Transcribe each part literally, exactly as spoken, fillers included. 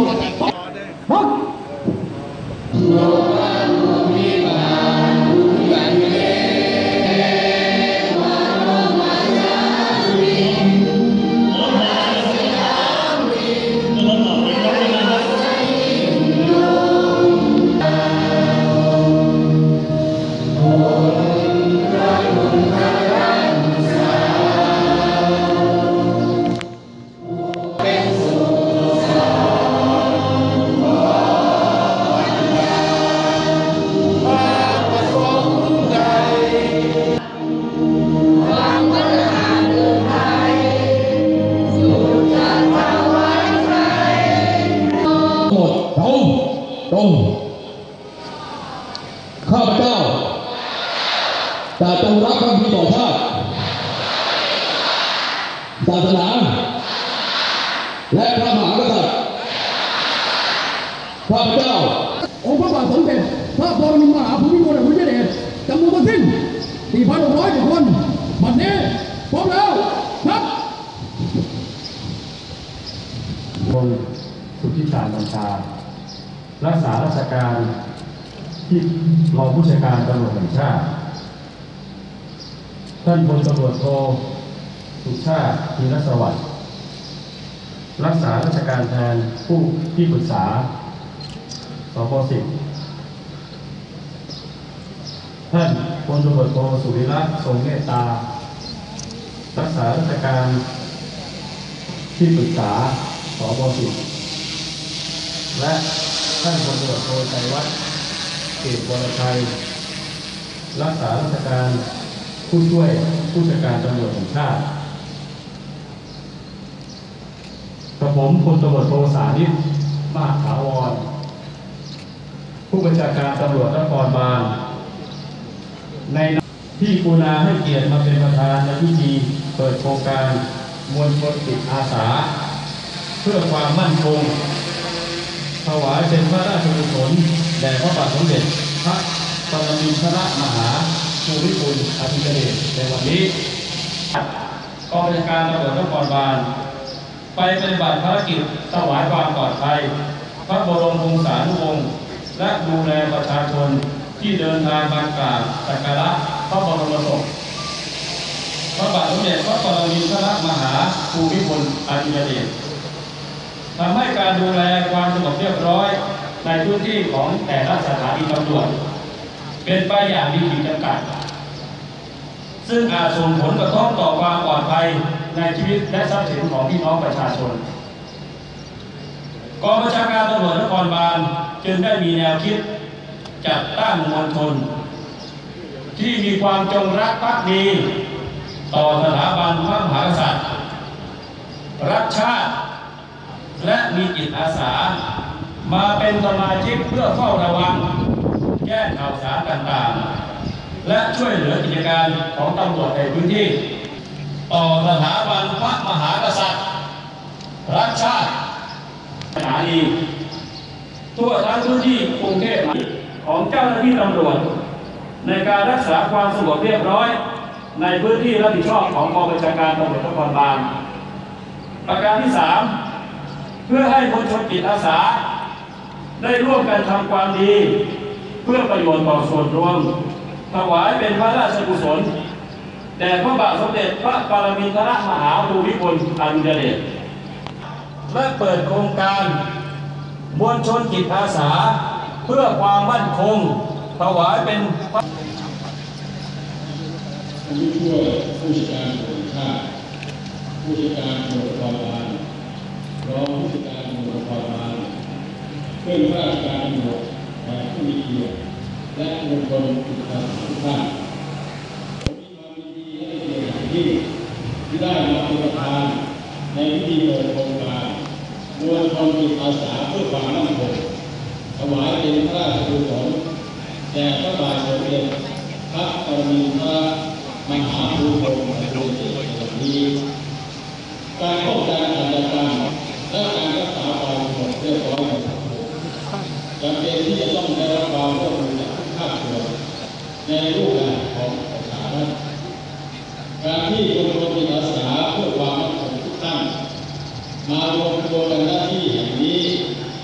พักตรงข้าพเจ้าจะจงรักภักดีต่อชาติศาสนาและพระมหากษัตริย์ข้าพเจ้าองค์พระบาทสมเด็จพระบรมมหาภูมิพลอดุลยเดชจำนวนทั้งสิ้น สี่พันหกร้อย กว่าคนบัดนี้พร้อมแล้วครับคนสุทธิชาญบัญชารักษาราชการที่รองผู้บัญชาการตำรวจแห่งชาติท่านพลตำรวจโทสุชาติธีรสวัสดิ์รักษาราชการแทนผู้ที่ปรึกษาสปสิบท่านพลตำรวจโทสุริรัตน์ทรงเมตตารักษาราชการที่ปรึกษาสปสิบและท่านพลตำรวจโทชัยวัฒน์เกษวรชัยรักษาราชการผู้ช่วยผู้จัดการตำรวจแห่งชาติกระผมพลตำรวจโทสานิชมหาถาวรผู้บัญชาการตำรวจนครบาลในที่กรุณาให้เกียรติมาเป็นประธานในพิธีเปิดโครงการมวลชนจิตอาสาเพื่อความมั่นคงถวายเป็นพระราชกุศลแด่พระบาทสมเด็จพระปรมินทรมหาภูมิพลอดุลยเดชในวันนี้กองบัญชาการตำรวจนครบาลไปปฏิบัติภารกิจถวายความปลอดภัยพระบรมวงศานุวงศ์และดูแลประชาชนที่เดินทางมากราบสักการะพระบรมศพพระบาทสมเด็จพระปรมินทรมหาภูมิพลอดุลยเดชทำให้การดูแลความสงบเรียบร้อยในพื้นที่ของแต่ละสถานีตำรวจเป็นไปอย่างมีขีดจำกัดซึ่งอาจส่งผลกระทบต่อความปลอดภัยในชีวิตและทรัพย์สินของพี่น้องประชาชนกองบัญชาการตำรวจนครบาลจึงได้มีแนวคิดจัดตั้งมวลชนที่มีความจงรักภักดีต่อสถาบันพระมหากษัตริย์รักชาติและมีจิตอาสามาเป็นสมาชิกเพื่อเฝ้าระวังแจ้งข่าวสารต่างๆและช่วยเหลือกิจการของตำรวจในพื้นที่ต่อสถาบันพระมหากษัตริย์รักชาติสถานีทั่วทั้งพื้นที่กรุงเทพของเจ้าหน้าที่ตำรวจในการรักษาความสงบเรียบร้อยในพื้นที่รับผิดชอบของกองบัญชาการตำรวจนครบาลประการที่สามเพื่อให้มวลชนจิตอาสาได้ร่วมกันทำความดีเพื่อประโยชน์ต่อส่วนรวมถวายเป็นพระราชกุศลแด่พระบาทสมเด็จพระปรมินทรมหาภูมิพลอดุลยเดชและเปิดโครงการมวลชนจิตอาสาเพื่อความมั่นคงถวายเป็นผู้ช่วยผู้จัดการตำรวจชาติผู้จัดการตำรวจนครบาลรองผู้จัดการตำรวจนครบาลเพื่อนข้าราชการตำรวจและผู้มีเกียรติและมวลชนจิตอาสาทุกท่านผมมีความยินดีและเป็นอย่างยิ่งที่ได้มาเป็นประธานในพิธีเปิดโครงการมวลชนจิตอาสาเพื่อความมั่นคงถวายเป็นพระราชกุศลแด่พระบาทสมเด็จพระปรมินทรมหาภูมิพลอดุลยเดชในวันนี้การป้องกันอาชญากรรมและการรักษาความสงบเรียบร้อยในสังคมจำเป็นที่จะต้องได้รับความร่วมมือจากทุกภาคส่วนในรูปแบบของประชาชนการที่มวลชนจิตอาสาเพื่อความมั่นคงทุกท่านมารวมตัวกันหน้าที่แห่งนี้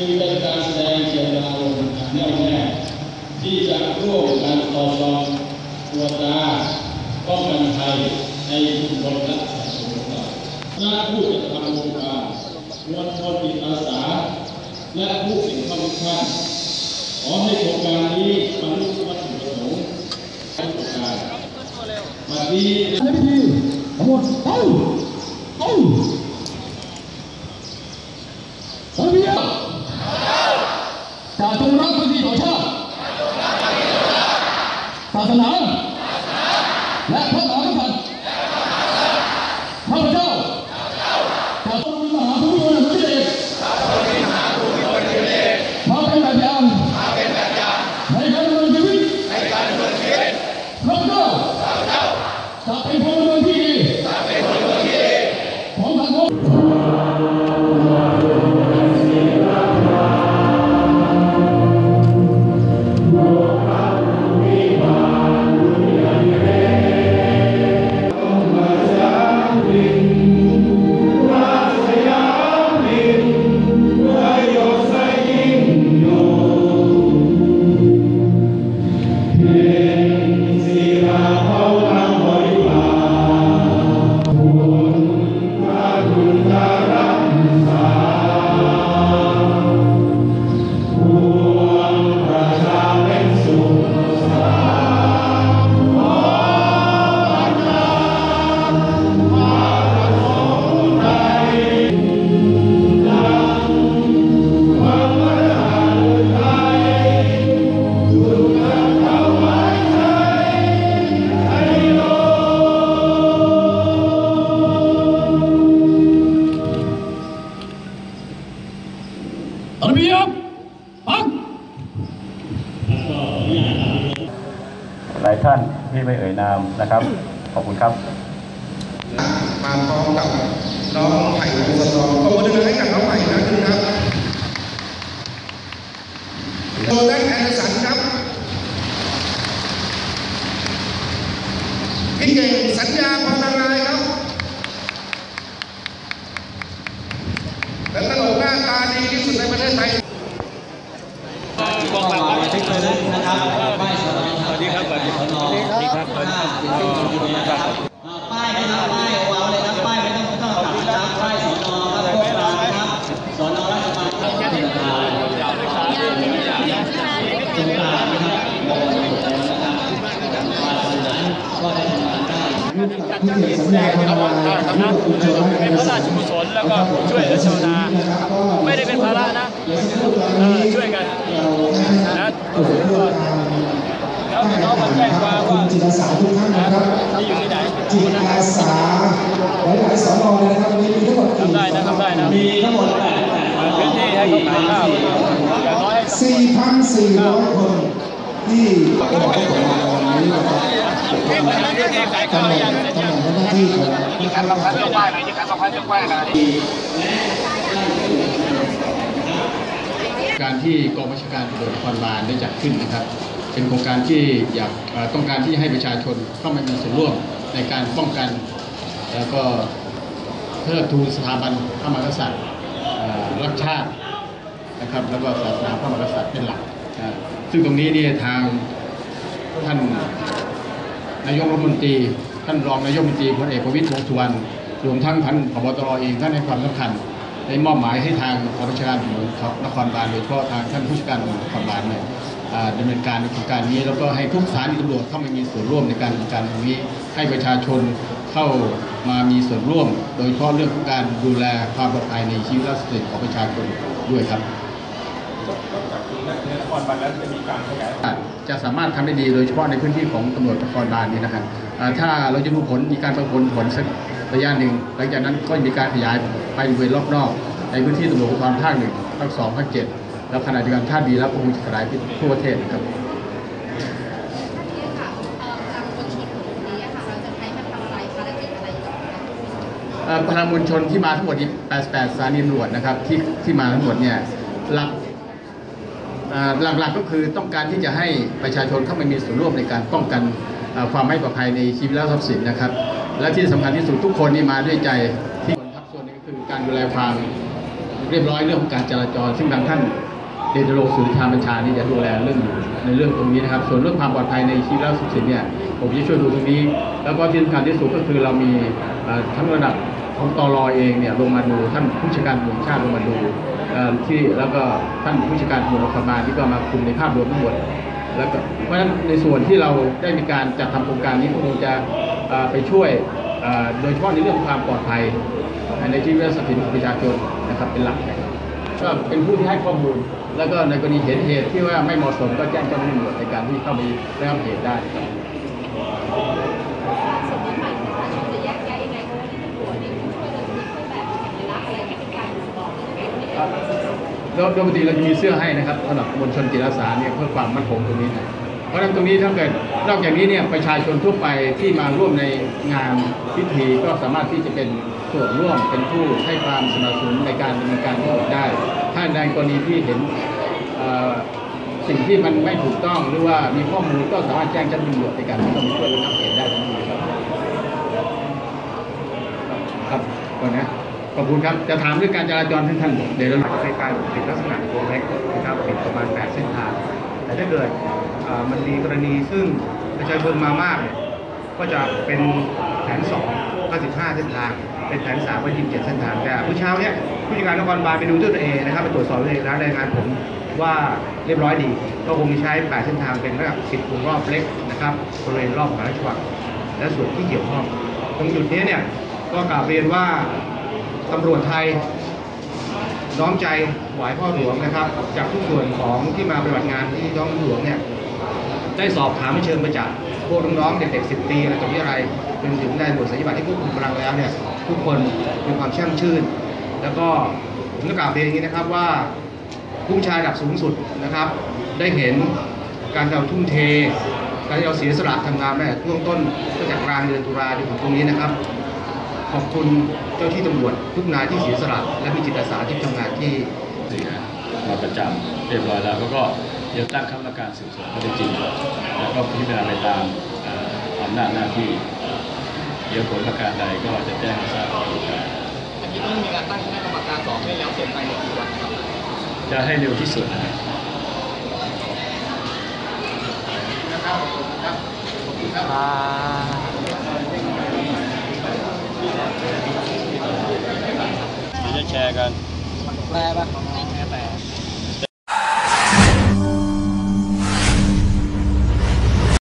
เป็นการแสดงเจตนารมณ์อันแน่วแน่ที่จะร่วมกันต่อรองตัวตาป้องกันภัยในชุมชนและสังคมของเราคณะผู้จัดทำโครงการมวลชนจิตอาสาและผู้เกี่ยวข้องทุกท่านขอให้โครงการนี้บรรลุวัตถุประสงค์ทุกประการบัดนี้ในพิธีทั้งหมดเอ้าเอ้าระเบียบจะจงรักภักดีต่อชาติศาสนาและพระมหากษัตริย์ข้าพเจ้าจะต้องมีมหาภูมิพลอดุลยเดชมาเป็นแบบอย่างในการดำเนินชีวิตข้าพเจ้าจะเป็นพลเมืองที่ดีของสังคมระเบียบปังหลายท่านที่ไม่เอ่ยนามนะครับขอบคุณครับมาพร้อมกับน้องไผ่วงศ์ทองขอบคุณให้กับน้องไผ่นะคุณครับโดยแอนแอนสันครับพี่เก่งสัญญาพรนารายครับและตลกหน้าตาดีที่สุดในประเทศไทยบอกแบบว่าเช็คเลยนะครับป้ายสวัสดีครับสวัสดีครับสวัสดีครับสวัสดีครับป้ายนะครับป้ายวางเลยครับป้ายไม่ต้องต้องตัดนะครับป้ายสอนอครับโครงการนะครับสอนอราชบัณฑิตครับเป็นประธานโครงการนะครับบอกไว้หมดแล้วนะครับมาตอนนั้นก็ได้ทำงานได้ผู้เขียนสัญญาพรนารายผู้กุศลเป็นพระราชกุศลแล้วก็ช่วยเหลือชาวนาไม่ได้เป็นภาระนะช่วยกันนะแล้วน้องมาแจ้งความว่าจิตอาสาทุกท่านนะครับที่อยู่ที่ไหนจิตอาสาหลายๆสอนอเลยนะครับวันนี้มีทั้งหมดทำได้นะทำได้นะมีทั้งหมดแปดพื้นที่ให้เขาขายข้าวอย่างน้อยสี่พันสี่ร้อยคนที่ก็บอกว่าของเราวันนี้นะครับตำแหน่งตำแหน่งหน้าที่ของมีการบังคับเจ้าป้ายไหนมีการบังคับเจ้าป้ายไหนการที่กองบัญชาการตำรวจนครบาลได้จัดขึ้นนะครับเป็นโครงการที่อยากต้องการที่ให้ประชาชนเข้ามามีส่วนร่วมในการป้องกันแล้วก็เทิดทูนสถาบันพระมหากษัตริย์รักชาตินะครับแล้วก็ศาสนาพระมหากษัตริย์เป็นหลักซึ่งตรงนี้เนี่ยทางท่านนายกรัฐมนตรีท่านรองนายกรัฐมนตรีพลเอกประวิตรวงษ์สุวรรณรวมทั้งท่านผบ.ตร.เองท่านให้ความสำคัญได้มอบหมายให้ทางกองบัญชาการตำรวจนครบาลโดยเฉพาะทางท่านผู้จัดการตำรวจนครบาลเนี่ยดำเนินการในโครงการนี้แล้วก็ให้ทุกสถานีตำรวจเข้ามามีส่วนร่วมในการดำเนินการตรงนี้ให้ประชาชนเข้ามามีส่วนร่วมโดยเฉพาะเรื่องของการดูแลความปลอดภัยในชีวิตและทรัพย์สินของประชาชนด้วยครับจะสามารถทำได้ดีโดยเฉพาะในพื้นที่ของตำรวจนครบาลนี้นะครับถ้าเราจะดูผลมีการประมวลผลสักระยะหนึ่งหลังจากนั้นก็มีการขยายไปบริเวณรอบนอกในพื้นที่ตำรวจภูธรภาคหนึ่งภาคสองภาคเจ็ดแล้วขณะเดียวกันถ้าดีแล้วก็คงจะขยายไปทั่วประเทศครับพลังมวลชนที่มาทั้งหมดนี้แปดสิบแปดสถานีตำรวจนะครับที่ที่มาทั้งหมดเนี่ยหลักหลักๆก็คือต้องการที่จะให้ประชาชนเข้ามามีส่วนร่วมในการป้องกันความไม่ปลอดภัยในชีวิตและทรัพย์สินนะครับและที่สำคัญที่สุดทุกคนนี่มาด้วยใจที่ครับส่วนนี้ก็คือการดูแลความเรียบร้อยเรื่องของการจราจรซึ่งทางท่านเดชโรงสุริธาบัญชานี่จะดูแลเรื่องอยู่ในเรื่องตรงนี้นะครับส่วนเรื่องความปลอดภัยในชีวิตและทรัพย์สินเนี่ยผมจะช่วยดูตรงนี้แล้วก็ที่สำคัญที่สุดก็คือเรามีทั้งระดับของตรเองเนี่ยลงมาดูท่านผู้จัดการตำรวจชาติลงมาดูที่แล้วก็ท่านผู้จัดการตำรวจนครบาลที่ก็มาคุมในภาพรวมทั้งหมดแล้วก็เพราะฉะนั้นในส่วนที่เราได้มีการจัดทำโครงการนี้คงจะไปช่วยโดยเฉพาะในเรื่องความปลอดภัยในชีวิตและทรัพย์สินของประชาชนนะครับเป็นหลักก็เป็นผู้ที่ให้ข้อมูลแล้วก็ในกรณีเห็นเหตุที่ว่าไม่เหมาะสมก็แจ้งเจ้าหน้าที่ตำรวจในการที่เข้าไประงับเหตุได้แล้วปกติเราจะมีเสื้อให้นะครับสำหรับมวลชนจิตอาสาเนี่ยเพื่อความมั่นคงตรงนี้นะเพราะฉะนั้นตรงนี้ถ้าเกิดนอกจากนี้เนี่ยประชาชนทั่วไปที่มาร่วมในงานพิธีก็สามารถที่จะเป็นส่วนร่วมเป็นผู้ให้ความสนับสนุนในการดำเนินการทั้งหมดได้ถ้าในกรณีที่เห็นสิ่งที่มันไม่ถูกต้องหรือว่ามีข้อมูลก็สามารถแจ้งเจ้าหน้าที่ตำรวจในการที่จะช่วยระงับเหตุได้ทั้งหมดครับครับก่อนนะขอบคุณครับจะถามเรื่องการจราจรท่านท่านเดี๋ยวเราในการปิดลักษณะวงเล็กนะครับปิดประมาณแปดเส้นทางแต่ถ้าเกิดมันมีกรณีซึ่งประชาชนมามากเนี่ยก็จะเป็นแผนสองก็สิบห้าเส้นทางเป็นแผนสามก็ยี่สิบเจ็ดเส้นทางแต่เมื่อเช้าเนี่ยผู้จัดการนครบาลไปดูด้วยตัวเองนะครับไปตรวจสอบด้วยแล้วรายงานผมว่าเรียบร้อยดีก็คงใช้แปดเส้นทางเป็นระดับสิบวงรอบเล็กนะครับบริเวณรอบมหาราชวังและส่วนที่เกี่ยวข้องตรงจุดนี้เนี่ยก็กล่าวเรียนว่าตำรวจไทยน้อมใจไหวพ่อหลวงนะครับจากทุกส่วนของที่มาปฏิบัติงานที่ท้องหลวงเนี่ยได้สอบถามเชิญมาจากพวกน้องๆเด็กๆสิบปีอะไรต่อที่อะไรจนถึงได้หน่วยสัญญาบัตรที่ควบคุมกำลังแล้วเนี่ยทุกคนมีความแช่มชื่นแล้วก็ผมจะกล่าวเรียนอย่างนี้นะครับว่าผู้บัญชาการระดับสูงสุดนะครับได้เห็นการเราทุ่มเทการที่เราเสียสละทำงานแม้ช่วงต้นตั้งแต่กลางเดือนตุลาจนถึงตรงนี้นะครับขอบคุณเจ้าที่ตำรวจทุกนายที่เสียสละและมีจิตอาสาที่ทำงานที่มาประจำเรียบร้อยแล้วก็เดี๋ยวตั้งคณะกรรมการสืบสวนข้อเท็จจริงแล้วก็พิจารณาไปตามอำนาจหน้าที่เดี๋ยวผลประการใดก็จะแจ้งให้ทราบอีกครับอันนี้ต้องมีการตั้งคณะกรรมการสอบให้แล้วเสร็จภายในกี่วันครับจะให้เร็วที่สุดนะครับเดี๋ยวจะแชร์กันแปลป่ะ